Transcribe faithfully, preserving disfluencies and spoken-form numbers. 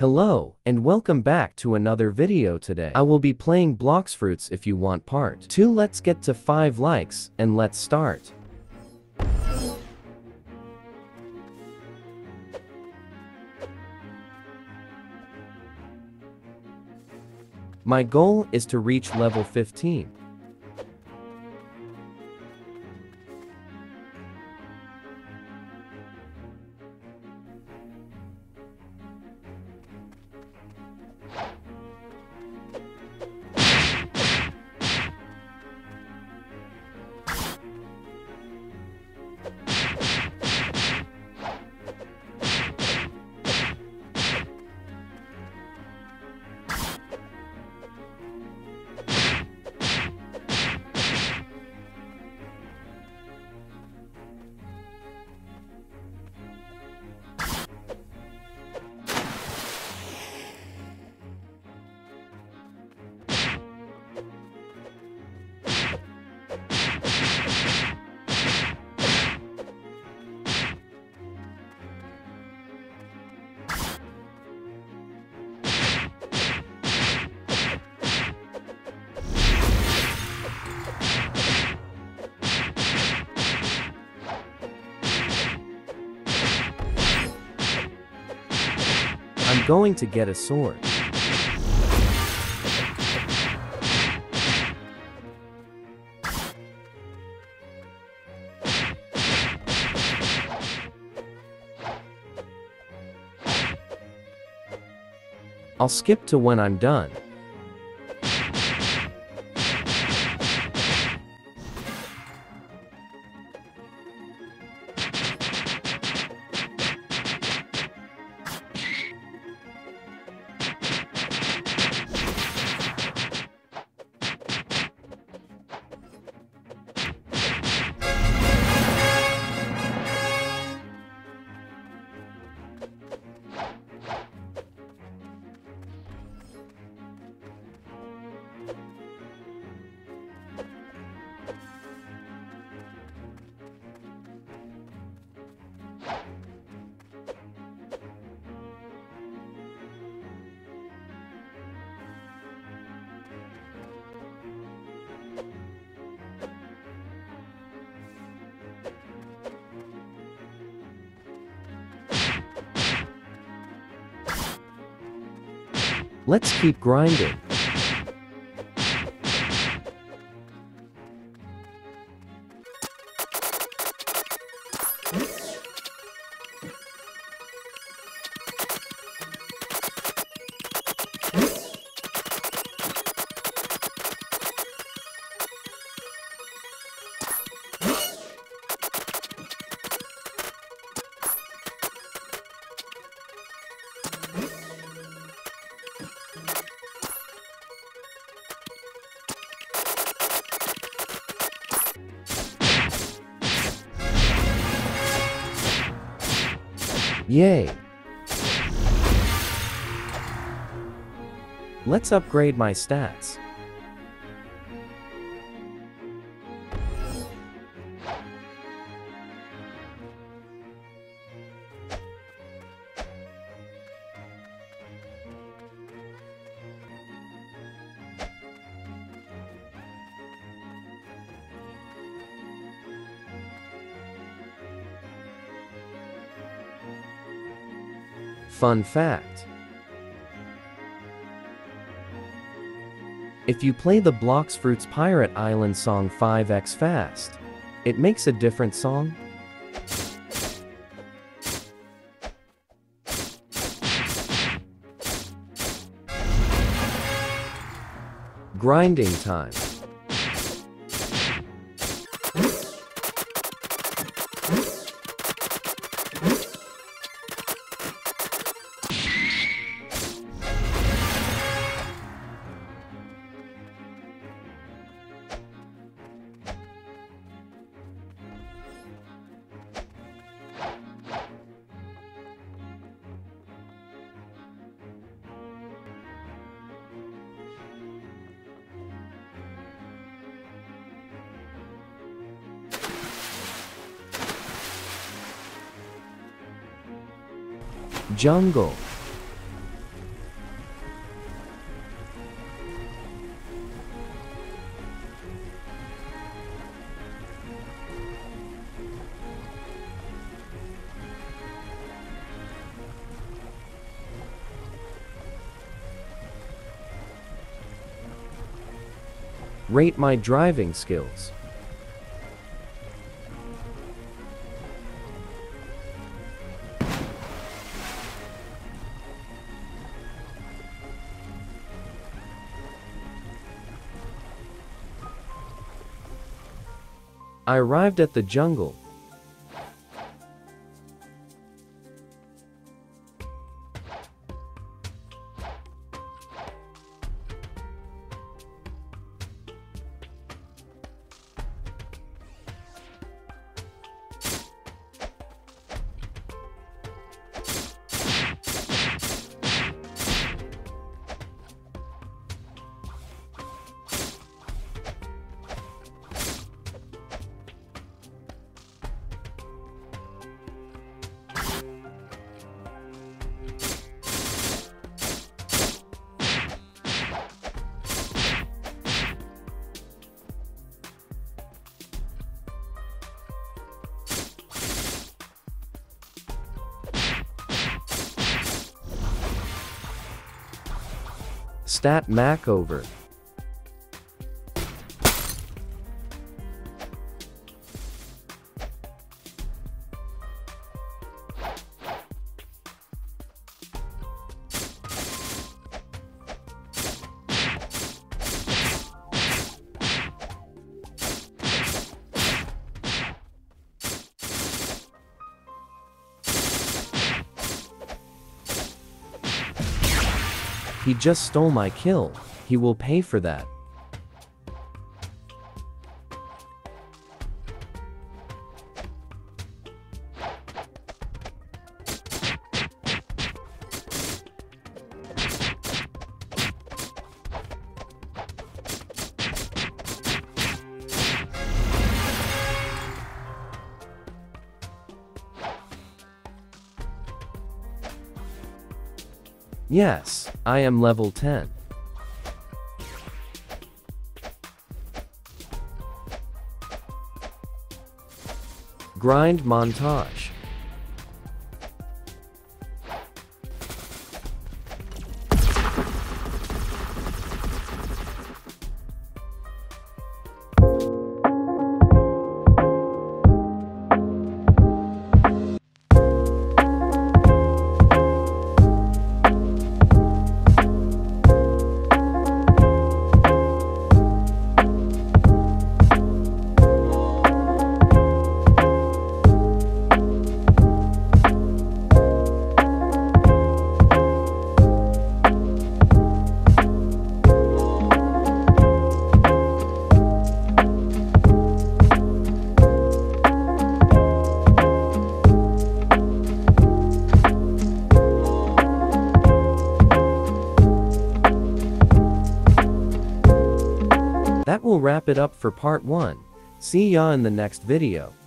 Hello, and welcome back to another video. Today I will be playing Blox Fruits. If you want part two, let's get to five likes, and let's start. My goal is to reach level fifteen. I'm going to get a sword. I'll skip to when I'm done. Let's keep grinding. Yay! Let's upgrade my stats. Fun fact: if you play the Blox Fruits Pirate Island song five x fast, it makes a different song. Grinding time. Jungle. Rate my driving skills. I arrived at the jungle. Stat Mac over. He just stole my kill. He will pay for that. Yes, I am level ten. Grind montage. That will wrap it up for part one. See ya in the next video.